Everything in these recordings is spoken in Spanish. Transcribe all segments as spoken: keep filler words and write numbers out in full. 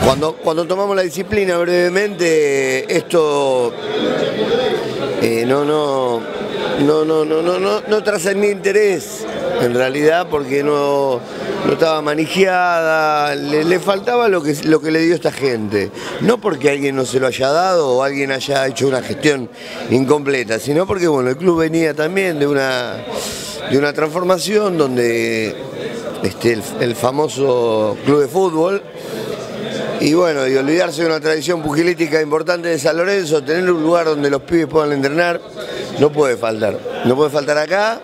Cuando, cuando tomamos la disciplina brevemente, esto eh, no, no, no, no, no, no, no, no trascendía interés, en realidad, porque no, no estaba manijeada, le, le faltaba lo que, lo que le dio esta gente. No porque alguien no se lo haya dado o alguien haya hecho una gestión incompleta, sino porque bueno, el club venía también de una, de una transformación donde este, el, el famoso club de fútbol. Y bueno, y olvidarse de una tradición pugilística importante de San Lorenzo, tener un lugar donde los pibes puedan entrenar, no puede faltar. No puede faltar acá.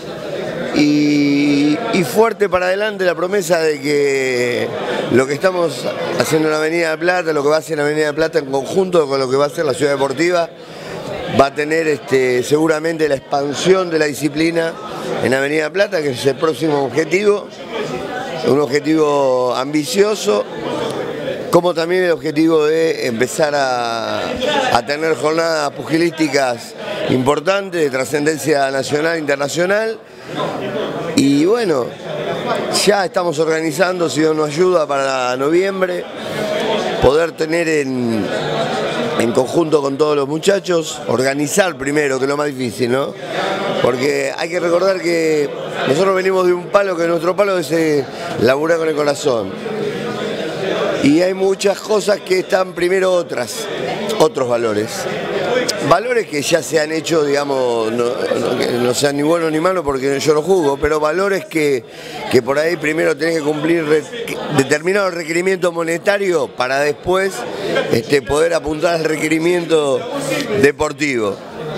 Y, y fuerte para adelante la promesa de que lo que estamos haciendo en la Avenida de Plata, lo que va a hacer en la Avenida de Plata en conjunto con lo que va a hacer la Ciudad Deportiva, va a tener este, seguramente la expansión de la disciplina en la Avenida de Plata, que es el próximo objetivo, un objetivo ambicioso, como también el objetivo de empezar a, a tener jornadas pugilísticas importantes, de trascendencia nacional e internacional. Y bueno, ya estamos organizando, si Dios nos ayuda, para noviembre, poder tener en, en conjunto con todos los muchachos, organizar primero, que es lo más difícil, ¿no? Porque hay que recordar que nosotros venimos de un palo, que nuestro palo es eh, laburar con el corazón. Y hay muchas cosas que están primero otras, otros valores. Valores que ya se han hecho, digamos, no, no, no sean ni buenos ni malos porque yo no juzgo, pero valores que, que por ahí primero tenés que cumplir re, determinados requerimientos monetarios para después este, poder apuntar al requerimiento deportivo.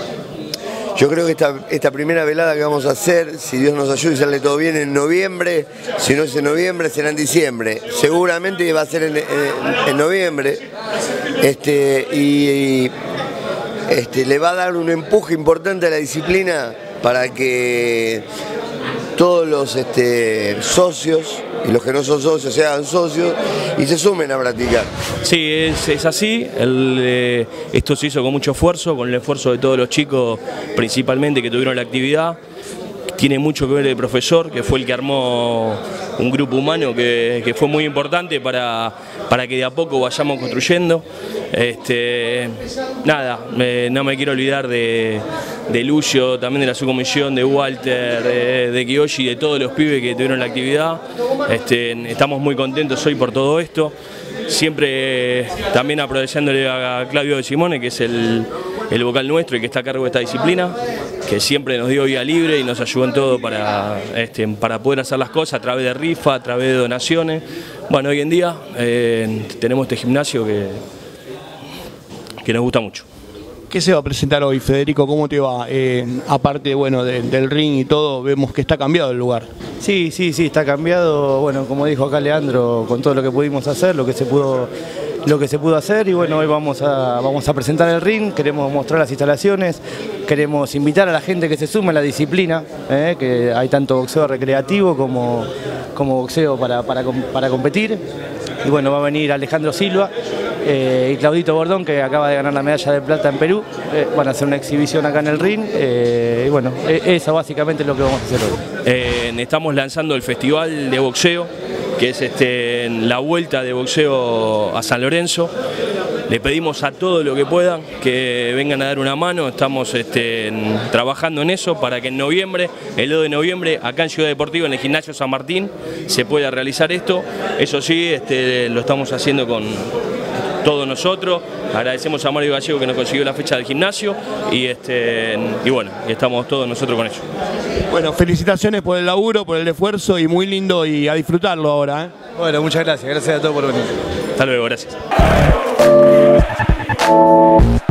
Yo creo que esta, esta primera velada que vamos a hacer, si Dios nos ayuda y sale todo bien, en noviembre, si no es en noviembre, será en diciembre. Seguramente va a ser en, en, en noviembre. Este, y, y este, le va a dar un empuje importante a la disciplina para que todos los este, socios y los que no son socios se hagan socios y se sumen a practicar. Sí, es, es así. El, eh, esto se hizo con mucho esfuerzo, con el esfuerzo de todos los chicos principalmente que tuvieron la actividad. Tiene mucho que ver el profesor, que fue el que armó un grupo humano que, que fue muy importante para, para que de a poco vayamos construyendo. Este, nada, me, no me quiero olvidar de, de Lucio, también de la subcomisión, de Walter, de, de Kiyoshi, de todos los pibes que tuvieron la actividad. Este, estamos muy contentos hoy por todo esto. Siempre también aprovechándole a Claudio de Simone, que es el, el vocal nuestro y que está a cargo de esta disciplina, que siempre nos dio vía libre y nos ayudó en todo para, este, para poder hacer las cosas a través de rifa, a través de donaciones. Bueno, hoy en día eh, tenemos este gimnasio que, que nos gusta mucho. ¿Qué se va a presentar hoy, Federico? ¿Cómo te va? Eh, aparte, bueno, de, del ring y todo, vemos que está cambiado el lugar. Sí, sí, sí, está cambiado. Bueno, como dijo acá Leandro, con todo lo que pudimos hacer, lo que se pudo, lo que se pudo hacer. Y bueno, hoy vamos a, vamos a presentar el ring, queremos mostrar las instalaciones, queremos invitar a la gente que se sume a la disciplina, eh, que hay tanto boxeo recreativo como, como boxeo para, para, para competir. Y bueno, va a venir Alejandro Silva eh, y Claudito Bordón, que acaba de ganar la medalla de plata en Perú. Eh, van a hacer una exhibición acá en el ring. Eh, y bueno, eso básicamente es lo que vamos a hacer hoy. Eh, estamos lanzando el festival de boxeo, que es este, la vuelta de boxeo a San Lorenzo. Le pedimos a todos los que puedan que vengan a dar una mano. Estamos este, en, trabajando en eso para que en noviembre, el dos de noviembre, acá en Ciudad Deportiva, en el Gimnasio San Martín, se pueda realizar esto. Eso sí, este, lo estamos haciendo con todos nosotros. Agradecemos a Mario Gallego que nos consiguió la fecha del gimnasio y, este, y bueno, y estamos todos nosotros con ello. Bueno, felicitaciones por el laburo, por el esfuerzo y muy lindo y a disfrutarlo ahora, ¿eh? Bueno, muchas gracias. Gracias a todos por venir. Hasta luego, gracias.